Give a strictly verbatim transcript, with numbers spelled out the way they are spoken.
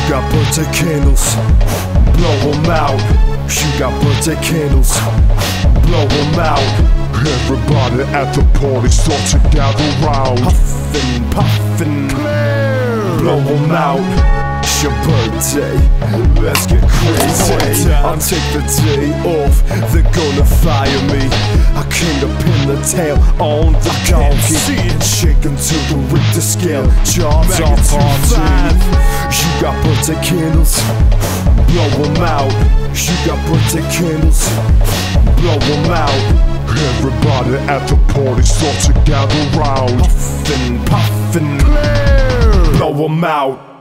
got birthday candles, blow them out. You got birthday candles, blow them out. Everybody at the party start to gather round. Puffin', puffin', blow them out. It's your birthday, let's get crazy. I'll take the day off, they're gonna fire me. I came to pin the tail on the donkey, shaken to the Richter scale, jobs on party. You got birthday candles, blow them out. You got birthday candles, blow them out. Everybody at the party start to gather round. Puffin', puffin', blow them out.